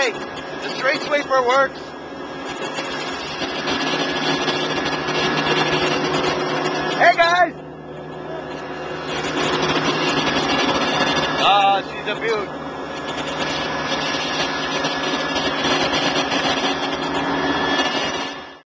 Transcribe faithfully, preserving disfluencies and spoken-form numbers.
Hey, the straight sweeper works. Hey guys! Ah, she's a beaut.